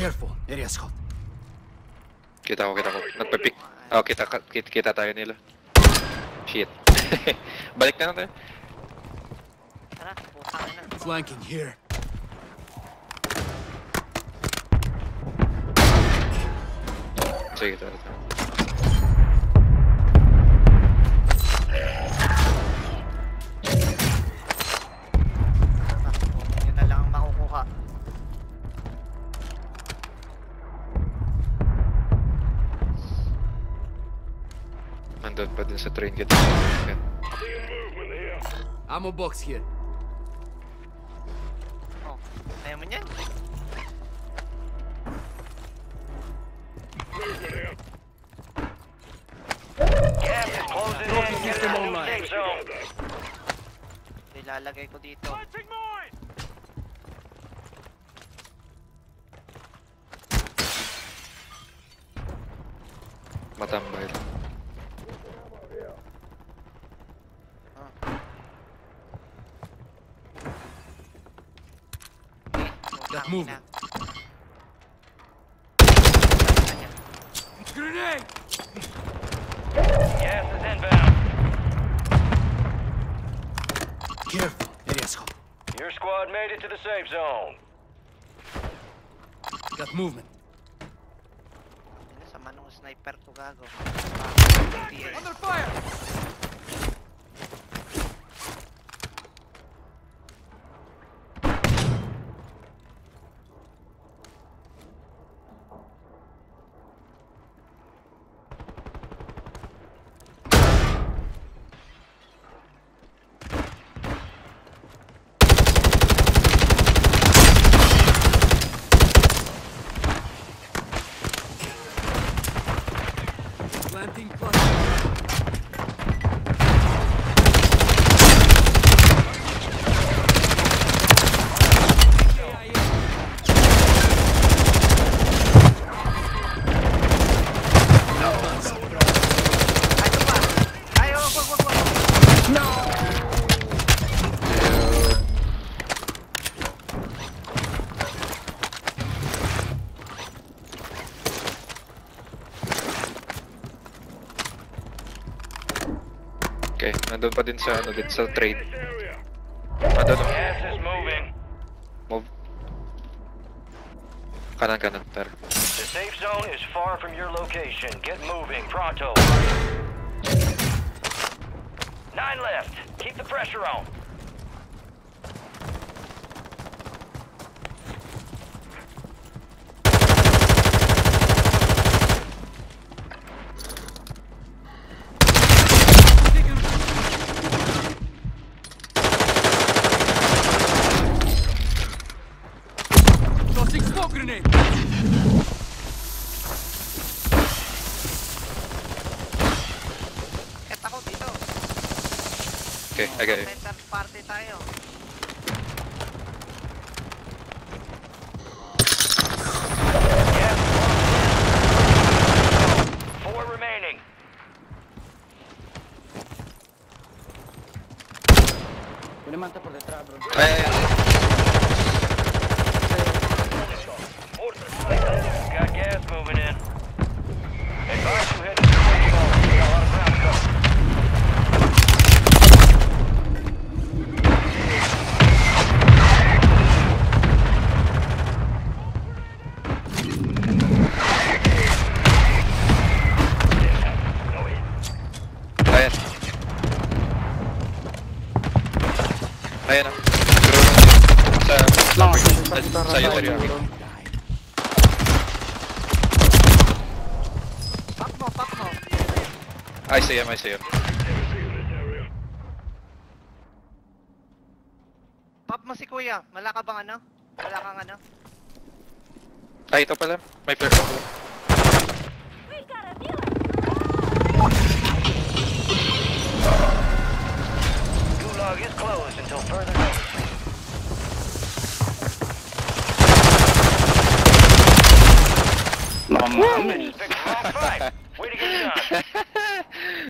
Careful, area scout. Kita ko. Nagpe-pick. Oh, kita tayo nila. Shit. Balik na tayo. Tara, putang ina. Flanking here. Sige, tara. Yun na lang ang makukuha. Nandun pa din sa train kita. Yan. Ammo box here. Oh, ayaw mo niyan? Gas is closing in. Get to the new safe zone. Ilalagay ko dito. Matambay. Putang move. ina. Grenade! Gas is inbound. Careful, area scout. Your squad made it to the safe zone. Got movement. Ano sa manong sniper to gago. PS. Under fire! Planting plus. Ano pa? Ay, wag. Okay, nandun pa din sa train. Nandun. Gas is moving. Move. Kanan, tara. The safe zone is far from your location. Get moving, pronto. 9 left. Keep the pressure on. Tossing smoke grenade! Ket ako dito. Okay, I got it. Center party tayo. Gas. 4 remaining. Ay. Got gas moving in. Advise you head to the safe zone. Got a lot of ground cover. Ayan. Ayan na. Sa'yo, teriyaki. Pak mo. I see him. Pop mo si kuya. Wala ka bang ano? Wala kang ano? Ay, ito pala. May flare ako. Gulag is closed until further notice. Mission picked the wrong fight.